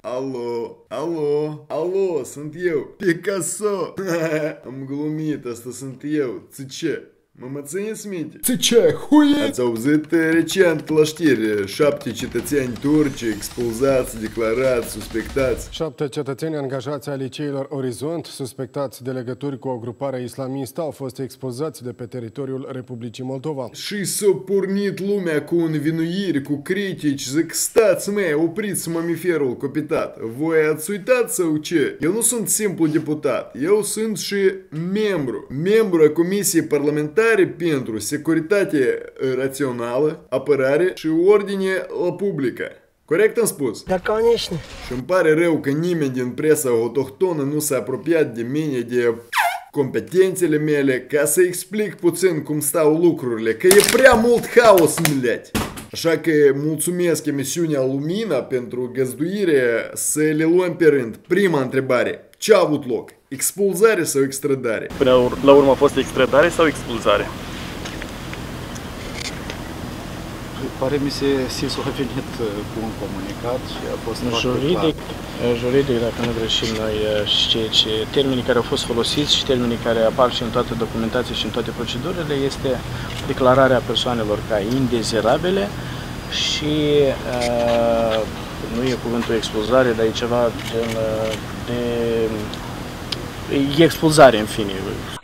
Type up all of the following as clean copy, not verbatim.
Alo, alo, alo, sunt eu, Picasso. Am glumit, asta sunt eu, țice. Mă țineți minte? Țice, huie! Ați auzit recent la știri 7 cetățeni turci expulzați, declarați, suspectați. 7 cetățeni angajați ai liceilor Orizont, suspectați de legături cu o grupare islamistă, au fost expulzați de pe teritoriul Republicii Moldova. Și s-a pornit lumea cu învinuiri, cu critici, zic, stați măi, opriți mamiferul copitat. Voi ați uitat sau ce? Eu nu sunt simplu deputat, eu sunt și membru a Comisiei Parlamentare pentru Securitate Rațională, Apărare și Ordine la Publică. Corect am spus? Da, конечно. Și îmi pare rău că nimeni din presa autohtonă nu s-a apropiat de mine, de competențele mele, ca să explic puțin cum stau lucrurile, că e prea mult haos, mlять. Așa că mulțumesc emisiunea Lumina pentru găzduire, să le luăm pe rând. Prima întrebare. Ce a avut loc? Expulzare sau extradare? Până la urmă a fost extradare sau expulzare? Pare mi se SIS-ul a venit cu un comunicat și a fost juridic, dacă nu greșim noi, și termenii care au fost folosiți și termenii care apar și în toată documentația și în toate procedurile este declararea persoanelor ca indezirabile și nu e cuvântul expulzare, dar e ceva de expulzare, în fine.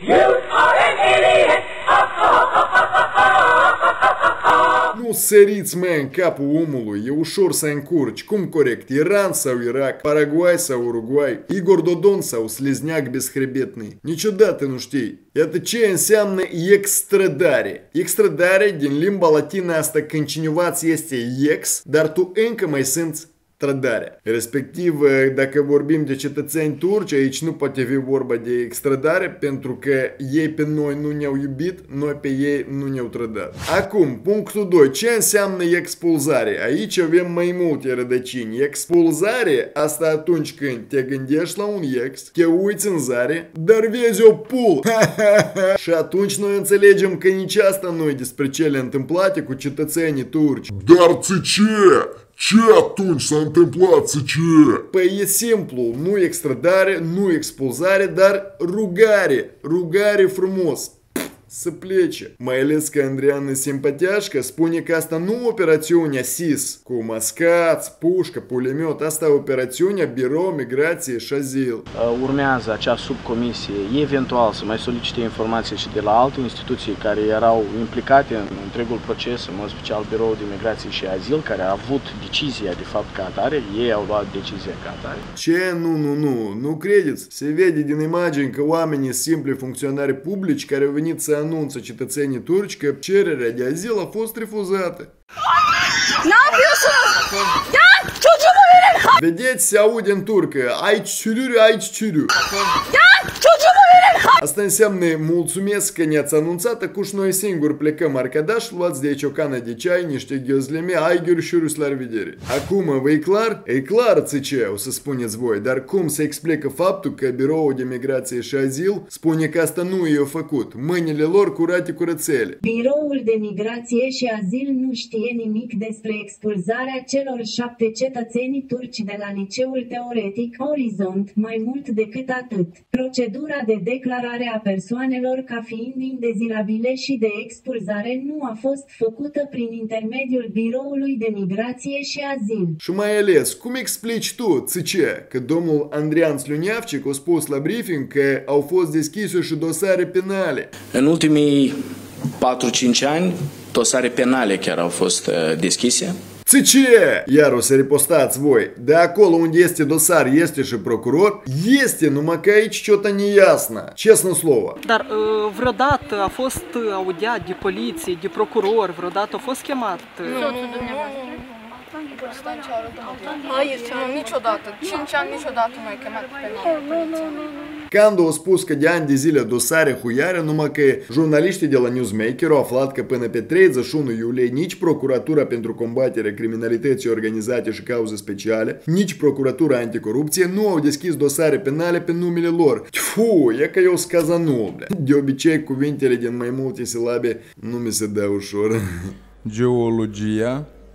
Nu săriți, mă, în capul omului, e ușor să încurci. Cum corect? Iran sau Irak? Paraguay sau Uruguay? Igor Dodon sau Slizniac beshrebetny? Niciodată nu știi. Iată ce înseamnă extradare. Extradare, din limba latină asta, când cineva ți este ex, dar tu încă mai simți extradarea. Respectiv, dacă vorbim de cetățeni turci, aici nu poate fi vorba de extradare, pentru că ei pe noi nu ne-au iubit, noi pe ei nu ne-au trădat. Acum, punctul 2. Ce înseamnă expulzare? Aici avem mai multe rădăcini. Expulzare, asta atunci când te gândești la un ex, te uiți în zare, dar vezi o pulă. Și atunci noi înțelegem că nici asta nu e despre cele întâmplate cu cetățenii turci. Dar ce? Ce atunci s-a întâmplat, ce? Păi e simplu, nu extradare, nu expulzare, dar rugare, rugare frumos. Să plece. Mai ales că Andreana Simpatiașca spune că asta nu operațiunea SIS, cu mascați, pușcă, pulemiotă, asta e operațiunea Birou Migrație și Azil. Urmează acea subcomisie, eventual să mai solicite informații și de la alte instituții care erau implicate în întregul proces, în mod special Biroul de Migrație și Azil, care a avut decizia de fapt ca atare, ei au luat decizia ca atare. Ce? Nu credeți? Se vede din imagini că oamenii simpli funcționari publici care au venit să anunță cetățenii turci că cererea de azil a fost refuzată. Vedeți, se aude în turcă. Aici ciuriu. Asta înseamnă mulțumesc că ne-ați anunțat, acuși noi singuri plecăm Arcadaș, luați de aici o cană de ceai, niște ghiozleme, aiguri și la revedere. Acum, vă e clar? E clar, ce o să spuneți voi, dar cum se explică faptul că Biroul de Migrație și Azil spune că asta nu i-a făcut? Mâinile lor curate curățele. Biroul de Migrație și Azil nu știe nimic despre expulzarea celor 7 cetățeni turci de la liceul teoretic Orizont, mai mult decât atât. Procedura de declarare a persoanelor ca fiind indezirabile și de expulzare nu a fost făcută prin intermediul Biroului de Migrație și Azil. Și mai ales, cum explici tu, ce, că domnul Andrian Sluniavcic a spus la briefing că au fost deschise și dosare penale? În ultimii 4-5 ani, dosare penale chiar au fost deschise. Ce? Iar o să repostați voi. De acolo unde este dosar, este și procuror? Este, numai că aici ce-o neiasnă. Честное слово. Dar vreodată a fost audiat de poliție, de procuror, vreodată a fost chemat? Aici, niciodată. 5 ani niciodată nu ai chemat pe Candu a spus că de ani de zile dosare huiare, numai că jurnaliștii de la Newsmaker au aflat că până pe 31 iulie nici Procuratura pentru combaterea criminalității organizate și cauze speciale, nici Procuratura anticorupție nu au deschis dosare penale pe numele lor. Tfu, e că eu scazanul. De obicei, cuvintele din mai multe silabe nu mi se dă ușor. Geologia,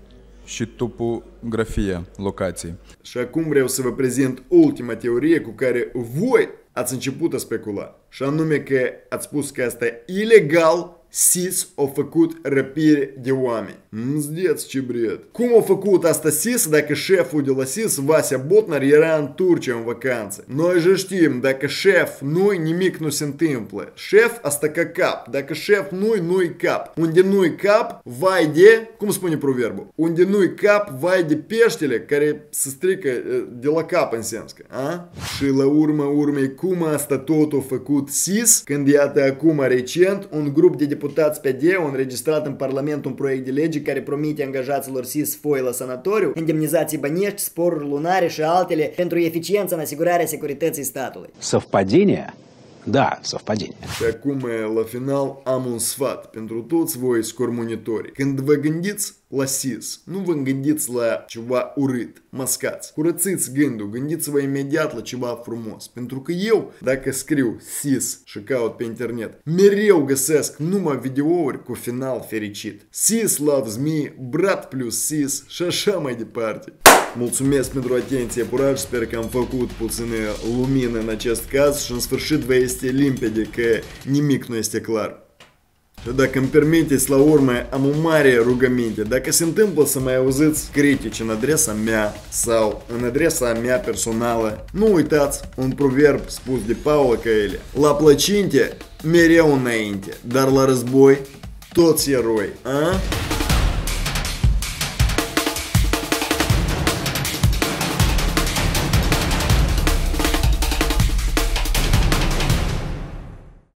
și topografia locației. Și acum vreau să vă prezint ultima teorie cu care voi ați început a specula. Și anume că ați spus că asta e ilegal, SIS a făcut răpire de oameni. Mzdeți ce bred. Cum a făcut asta SIS dacă șeful de la SIS, Vasea Botnar, era în Turcia în vacanță? Noi же știm, dacă șef nu-i, nimic nu se întâmplă. Șef asta ca cap. Dacă șef nu-i cap. Unde nu-i cap, vai de, cum spune proverbul? Unde nu-i cap, vai de peștele care se strică de la cap în sens că, a? Și la urmei, cum asta tot a făcut SIS, când iată acum recent un grup de deputați PD au înregistrat în Parlament un proiect de lege care promite angajaților SIS foi la sanatoriu, indemnizații bănești, sporuri lunare și altele pentru eficiența în asigurarea securității statului. Совпадение? Da, совпадение. Și acum, la final, am un sfat pentru toți voi scormonitori. Când vă gândiți la SIS, nu vă gândiți la ceva urât, mascați. Curățiți gândul, gândiți-vă imediat la ceva frumos. Pentru că eu, dacă scriu SIS și caut pe internet, mereu găsesc numai videouri cu final fericit. SIS loves me, brat plus SIS și așa mai departe. Mulțumesc pentru atenție, puraj, sper că am făcut puțină lumină în acest caz și în sfârșit vă este limpede că nimic nu este clar. Și dacă îmi permiteți, la urmă, am o mare rugăminte. Dacă se întâmplă să mai auziți critici în adresa mea sau în adresa mea personală, nu uitați un proverb spus de Paula Coelho. La plăcinte, mereu înainte, dar la război, toți eroi. A?